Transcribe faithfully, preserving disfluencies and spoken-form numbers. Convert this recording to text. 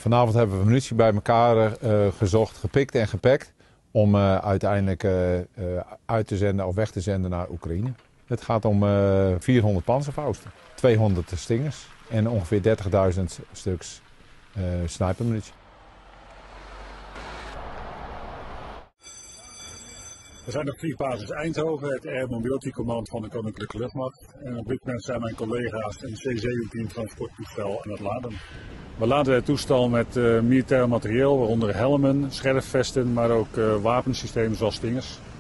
Vanavond hebben we munitie bij elkaar uh, gezocht, gepikt en gepakt om uh, uiteindelijk uh, uh, uit te zenden of weg te zenden naar Oekraïne. Het gaat om uh, vierhonderd Panzerfausten, tweehonderd Stingers en ongeveer dertigduizend stuks uh, snipermunitie. We zijn op vliegbasis Eindhoven, het Air Mobility Command van de Koninklijke Luchtmacht. En op dit moment zijn mijn collega's een C zeventien transporttoestel aan het laden. We laden het toestel met uh, militair materieel, waaronder helmen, scherfvesten, maar ook uh, wapensystemen zoals Stingers.